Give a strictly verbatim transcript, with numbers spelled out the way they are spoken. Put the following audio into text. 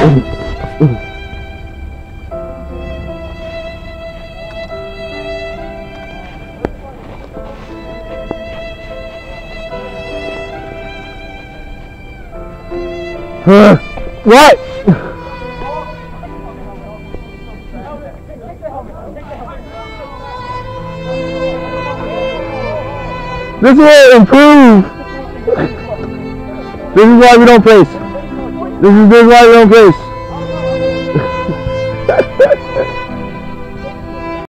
Huh? What? This will improve. This is why we don't place. This is, this is why we don't place.